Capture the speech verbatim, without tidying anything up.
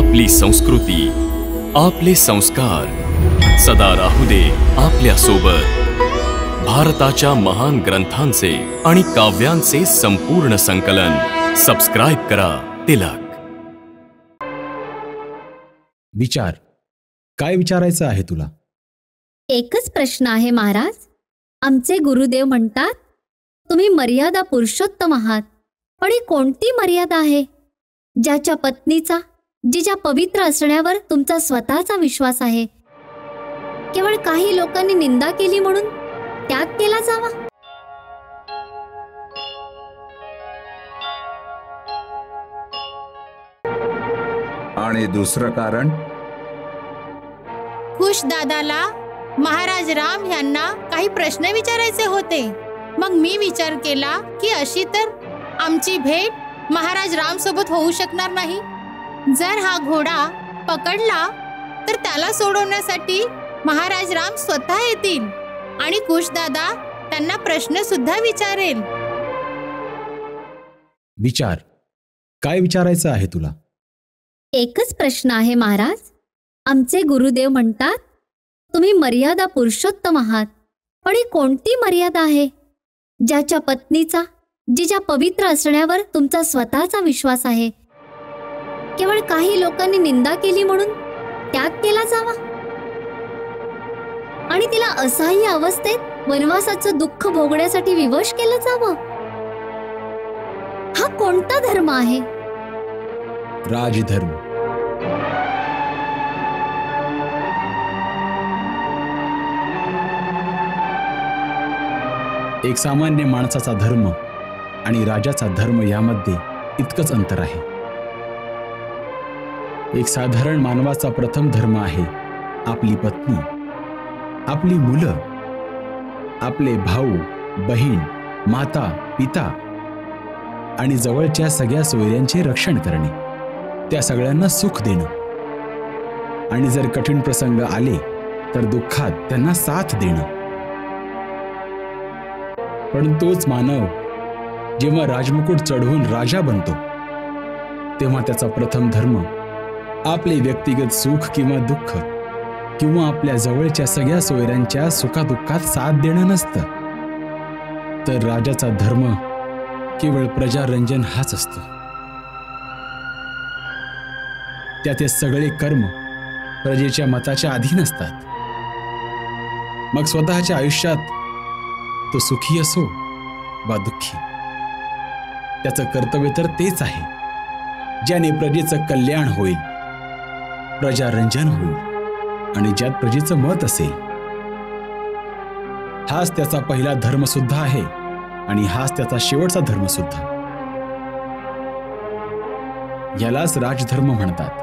आपली संस्कृती, आपले संस्कार सदा राहू दे आपल्या सोबत. भारताच्या महान ग्रंथांचे आणि काव्यांचे संपूर्ण संकलन. सबस्क्राइब करा तिलक. विचार. काय विचारायचं आहे तुला? एकच प्रश्न आहे महाराज. आमचे गुरुदेव म्हणतात तुम्ही मर्यादा पुरुषोत्तम आहात, पण ही कोणती मर्यादा आहे ज्याच्या पत्नीचा, जिच्या पवित्र असण्यावर तुमचा स्वतःचा विश्वास आहे, केवळ काही लोकांनी निंदा केली म्हणून त्याग केला जावा? आणि दुसरं कारण? खुश दादाला महाराज राम यांना काही प्रश्न विचारायचे होते. मग मी विचार केला की अशी तर आमची भेट महाराज राम सोबत होऊ शकणार नाही. जर हा घोडा पकडला तर त्याला सोडवण्यासाठी महाराज राम स्वतः येतील आणि खुश दादा त्यांना प्रश्न सुद्धा विचारेल. विचार. काय विचारायचं आहे तुला? एकच प्रश्न आहे महाराज. आमचे गुरुदेव म्हणतात तुम्ही मर्यादा पुरुषोत्तम आहात, पण ही कोणती मर्यादा आहे ज्याच्या पत्नीचा, जिच्या पवित्र असण्यावर तुमचा स्वतःचा विश्वास आहे, केवळ काही लोकांनी निंदा केली म्हणून त्याग केला जावा? आणि तिला असहाय्य अवस्थेत वनवासाचं दुःख भोगण्यासाठी विवश केलं जावं? हा कोणता धर्म आहे? राजधर्म. एक सामान्य माणसाचा धर्म आणि राजाचा धर्म यामध्ये इतकंच अंतर आहे. एक साधारण मानवाचा प्रथम धर्म आहे आपली पत्नी, आपली मुलं, आपले भाऊ, बहीण, माता, पिता आणि जवळच्या सगळ्या सोयऱ्यांचे रक्षण करणे, त्या सगळ्यांना सुख देणं, आणि जर कठीण प्रसंग आले तर दुःखात त्यांना साथ देणं. पण तोच मानव जेव्हा राजमुकुट चढवून राजा बनतो तेव्हा त्याचा प्रथम धर्म आपले व्यक्तिगत सुख किंवा दुःख किंवा आपल्या जवळच्या सगळ्या सोयऱ्यांच्या सुखादुःखात साथ देणं नसतं, तर राजाचा धर्म केवळ प्रजारंजन हाच असतो. त्याचे सगळे कर्म प्रजेच्या मताच्या अधीन असतात. मग स्वतःच्या आयुष्यात तो सुखी असो वा दुःखी, त्याचं कर्तव्य तर तेच आहे ज्याने प्रजेचं कल्याण होईल, प्रजारंजन होईल आणि ज्यात प्रजेचं मत असेल. हाच त्याचा पहिला धर्म सुद्धा आहे आणि हाच त्याचा शेवटचा धर्म सुद्धा. यालाच राजधर्म म्हणतात.